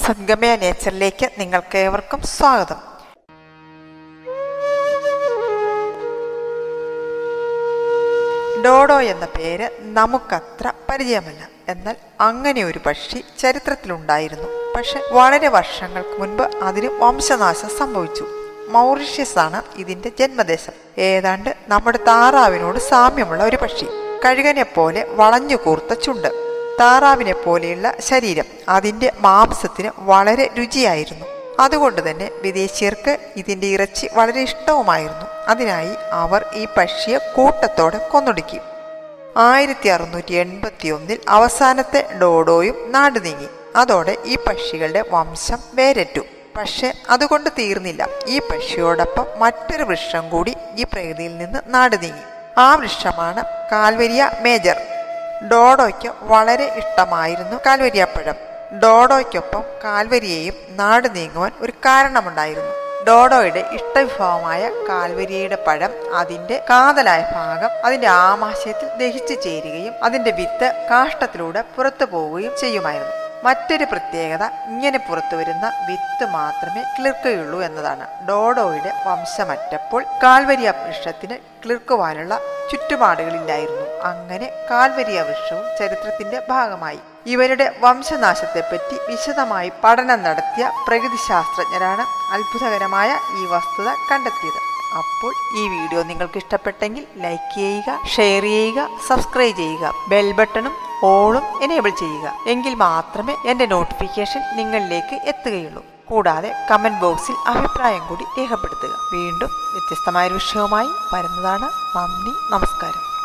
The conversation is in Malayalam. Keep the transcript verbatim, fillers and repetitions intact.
സദ്ഗമയ നേച്ചറിലേക്ക് നിങ്ങൾക്ക് ഏവർക്കും സ്വാഗതം. ഡോഡോ എന്ന പേര് നമുക്കത്ര പരിചയമല്ല. എന്നാൽ അങ്ങനെ ഒരു പക്ഷി ചരിത്രത്തിലുണ്ടായിരുന്നു. പക്ഷെ വളരെ വർഷങ്ങൾക്ക് മുൻപ് അതിന് വംശനാശം സംഭവിച്ചു. മൗറീഷ്യസ് ആണ് ഇതിന്റെ ജന്മദേശം. ഏതാണ്ട് നമ്മുടെ താറാവിനോട് സാമ്യമുള്ള ഒരു പക്ഷി. കഴുകനെ പോലെ വളഞ്ഞു കൂർത്ത ചുണ്ട്, താറാവിനെ പോലെയുള്ള ശരീരം. അതിന്റെ മാംസത്തിന് വളരെ രുചിയായിരുന്നു. അതുകൊണ്ട് തന്നെ വിദേശീയർക്ക് ഇതിന്റെ ഇറച്ചി വളരെ ഇഷ്ടവുമായിരുന്നു. അതിനായി അവർ ഈ പക്ഷിയെ കൂട്ടത്തോടെ കൊന്നൊടുക്കി. ആയിരത്തി അറുന്നൂറ്റി എൺപത്തി ഒന്നിൽ അവസാനത്തെ ഡോഡോയും നാട് നീങ്ങി. അതോടെ ഈ പക്ഷികളുടെ വംശം വേരറ്റു. പക്ഷെ അതുകൊണ്ട് തീർന്നില്ല. ഈ പക്ഷിയോടൊപ്പം മറ്റൊരു വൃക്ഷം കൂടി ഈ പ്രകൃതിയിൽ നിന്ന് നാട് നീങ്ങി. ആ വൃക്ഷമാണ് കാൽവരിയ മേജർ. ഡോഡോയ്ക്ക് വളരെ ഇഷ്ടമായിരുന്നു കാൽവരിയാപ്പഴം. ഡോഡോയ്ക്കൊപ്പം കാൽവരിയെയും നാട് നീങ്ങുവാൻ ഒരു കാരണമുണ്ടായിരുന്നു. ഡോഡോയുടെ ഇഷ്ടവിഭവമായ കാൽവരിയയുടെ പഴം അതിന്റെ കാതലായ ഭാഗം അതിന്റെ ആമാശയത്തിൽ ദഹിച്ചു ചേരുകയും അതിന്റെ വിത്ത് കാഷ്ടത്തിലൂടെ പുറത്തു പോവുകയും ചെയ്യുമായിരുന്നു. മറ്റൊരു പ്രത്യേകത, ഇങ്ങനെ പുറത്തു വരുന്ന വിത്ത് മാത്രമേ കിളിർക്കുകയുള്ളൂ എന്നതാണ്. ഡോഡോയുടെ വംശമറ്റപ്പോൾ കാൽവരിയ വൃക്ഷത്തിന് കിളിർക്കുവാനുള്ള ചുറ്റുപാടുകളില്ലായിരുന്നു. അങ്ങനെ കാൽവരിയ വൃക്ഷവും ചരിത്രത്തിന്റെ ഭാഗമായി. ഇവരുടെ വംശനാശത്തെപ്പറ്റി വിശദമായി പഠനം നടത്തിയ പ്രകൃതി ശാസ്ത്രജ്ഞരാണ് അത്ഭുതകരമായ ഈ വസ്തുത കണ്ടെത്തിയത്. അപ്പോൾ ഈ വീഡിയോ നിങ്ങൾക്ക് ഇഷ്ടപ്പെട്ടെങ്കിൽ ലൈക്ക് ചെയ്യുക, ഷെയർ ചെയ്യുക, സബ്സ്ക്രൈബ് ചെയ്യുക, ബെൽ ബട്ടണും ഓളും എനേബിൾ ചെയ്യുക. എങ്കിൽ മാത്രമേ എൻ്റെ നോട്ടിഫിക്കേഷൻ നിങ്ങളിലേക്ക് എത്തുകയുള്ളൂ. കൂടാതെ കമൻറ്റ് ബോക്സിൽ അഭിപ്രായം കൂടി രേഖപ്പെടുത്തുക. വീണ്ടും വ്യത്യസ്തമായ വിഷയവുമായി വരുന്നതാണ്. നന്ദി, നമസ്കാരം.